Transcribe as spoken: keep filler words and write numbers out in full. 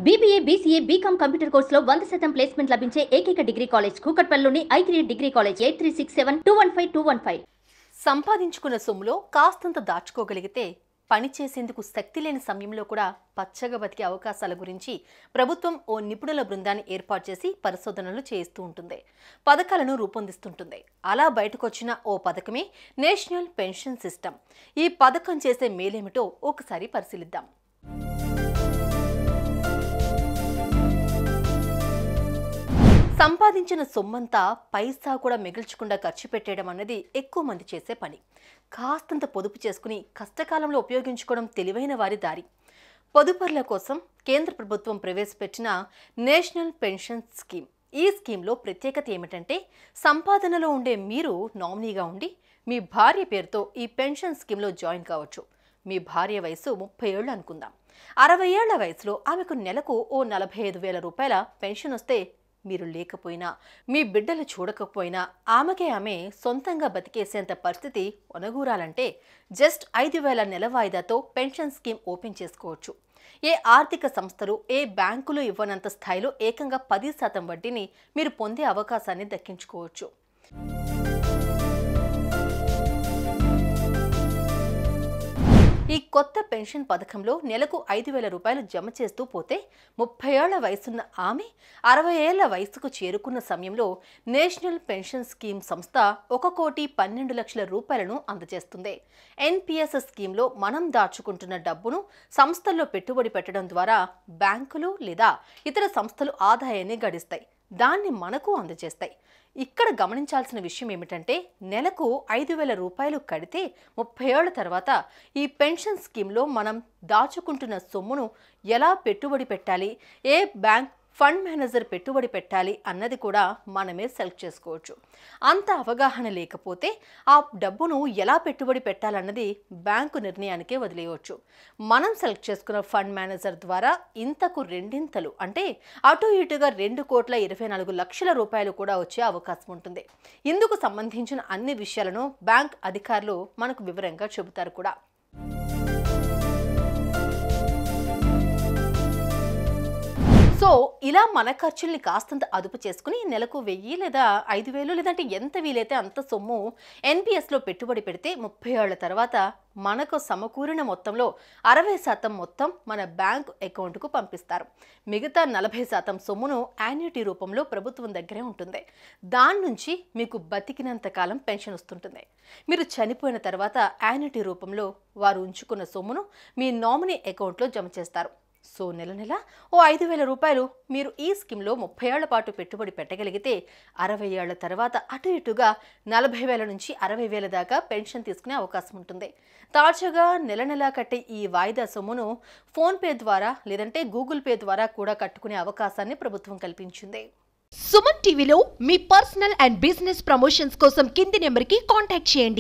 BBA, BCA, BCom computer కోర్సులో వంద శాతం ప్లేస్మెంట్ లభించే ఏకైక డిగ్రీ కాలేజ్ కూకట్పల్లిలోని I three degree college eight three six seven two one five two one five. సంపాదించుకున్న సొమ్ములో కాస్తంత దాచుకోగలిగితే పని చేసేందుకు శక్తి లేని సమయంలో కూడా పచ్చగా బతికే అవకాశాల గురించి ప్రభుత్వం ఓ నిపుణుల బృందాన్ని ఏర్పాటు చేసి పరిశోధనలు చేస్తూ ఉంటుంది, పథకాలను రూపొందిస్తుంటుంది. అలా బయటకొచ్చిన ఓ పథకమే నేషనల్ పెన్షన్ సిస్టమ్. ఈ పథకం చేసే మేలేమిటో ఒకసారి పరిశీలిద్దాం. సంపాదించిన సొమ్మంతా పైసా కూడా మిగిల్చకుండా ఖర్చు పెట్టేయడం అన్నది ఎక్కువ మంది చేసే పని. కాస్తంత పొదుపు చేసుకుని కష్టకాలంలో ఉపయోగించుకోవడం తెలివైన వారి దారి. పొదుపరుల కోసం కేంద్ర ప్రభుత్వం ప్రవేశపెట్టిన నేషనల్ పెన్షన్ స్కీమ్. ఈ స్కీమ్లో ప్రత్యేకత ఏమిటంటే, సంపాదనలో ఉండే మీరు నామినీగా ఉండి మీ భార్య పేరుతో ఈ పెన్షన్ స్కీమ్లో జాయిన్ కావచ్చు. మీ భార్య వయసు ముప్పై ఏళ్ళు అనుకుందాం. అరవై ఏళ్ల వయసులో ఆమెకు నెలకు ఓ నలభై ఐదు వేల రూపాయల పెన్షన్ వస్తే, మీరు లేకపోయినా మీ బిడ్డలు చూడకపోయినా ఆమెకే ఆమె సొంతంగా బతికేసేంత పరిస్థితి ఒనగూరాలంటే జస్ట్ ఐదు వేల నెల వాయిదాతో పెన్షన్ స్కీమ్ ఓపెన్ చేసుకోవచ్చు. ఏ ఆర్థిక సంస్థలు, ఏ బ్యాంకులు ఇవ్వనంత స్థాయిలో ఏకంగా పది శాతం వడ్డీని మీరు పొందే అవకాశాన్ని దక్కించుకోవచ్చు. ఈ కొత్త పెన్షన్ పథకంలో నెలకు ఐదు వేల రూపాయలు జమ చేస్తూ పోతే, ముప్పై ఏళ్ల వయసున్న ఆమె అరవై ఏళ్ల వయసుకు చేరుకున్న సమయంలో నేషనల్ పెన్షన్ స్కీమ్ సంస్థ ఒక కోటి పన్నెండు లక్షల రూపాయలను అందజేస్తుంది. ఎన్పిఎస్ స్కీమ్లో మనం దాచుకుంటున్న డబ్బును సంస్థల్లో పెట్టుబడి పెట్టడం ద్వారా బ్యాంకులు లేదా ఇతర సంస్థలు ఆదాయాన్ని గడిస్తాయి, దాన్ని మనకు అందజేస్తాయి. ఇక్కడ గమనించాల్సిన విషయం ఏమిటంటే, నెలకు ఐదు వేల రూపాయలు కడితే ముప్పై ఏళ్ల తర్వాత ఈ పెన్షన్ స్కీమ్లో మనం దాచుకుంటున్న సొమ్మును ఎలా పెట్టుబడి పెట్టాలి, ఏ బ్యాంక్ ఫండ్ మేనేజర్ పెట్టుబడి పెట్టాలి అన్నది కూడా మనమే సెలెక్ట్ చేసుకోవచ్చు. అంత అవగాహన లేకపోతే ఆ డబ్బును ఎలా పెట్టుబడి పెట్టాలన్నది బ్యాంకు నిర్ణయానికే వదిలేయవచ్చు. మనం సెలెక్ట్ చేసుకున్న ఫండ్ మేనేజర్ ద్వారా ఇంతకు రెండింతలు అంటే అటు ఇటుగా రెండు కోట్ల ఇరవై నాలుగు లక్షల రూపాయలు కూడా వచ్చే అవకాశం ఉంటుంది. ఇందుకు సంబంధించిన అన్ని విషయాలను బ్యాంక్ అధికారులు మనకు వివరంగా చెబుతారు కూడా. సో ఇలా మన ఖర్చుల్ని కాస్తంత అదుపు చేసుకుని నెలకు వెయ్యి లేదా ఐదు వేలు లేదంటే ఎంత వీలైతే అంత సొమ్ము ఎన్పిఎస్లో పెట్టుబడి పెడితే ముప్పై ఏళ్ల తర్వాత మనకు సమకూరిన మొత్తంలో అరవై శాతం మొత్తం మన బ్యాంక్ అకౌంట్కు పంపిస్తారు. మిగతా నలభై శాతం సొమ్మును యాన్యుటీ రూపంలో ప్రభుత్వం దగ్గరే ఉంటుంది. దాని నుంచి మీకు బతికినంత కాలం పెన్షన్ వస్తుంటుంది. మీరు చనిపోయిన తర్వాత యాన్యుటీ రూపంలో వారు ఉంచుకున్న సొమ్మును మీ నామినీ అకౌంట్లో జమ చేస్తారు. సో నెల నెల ఓ ఐదు వేల రూపాయలు మీరు ఈ స్కీమ్లో ముప్పై ఏళ్ల పాటు పెట్టుబడి పెట్టగలిగితే, అరవై ఏళ్ల తర్వాత అటు ఇటుగా నలభై వేల నుంచి అరవై వేల దాకా పెన్షన్ తీసుకునే అవకాశం ఉంటుంది. తాజాగా నెల నెలా కట్టే ఈ వాయిదా సొమ్మును ఫోన్పే ద్వారా లేదంటే గూగుల్ పే ద్వారా కూడా కట్టుకునే అవకాశాన్ని ప్రభుత్వం కల్పించింది. సుమన్ టీవీలో మీ పర్సనల్ అండ్ బిజినెస్ ప్రమోషన్స్ కోసం కింది నెంబర్కి కాంటాక్ట్ చేయండి.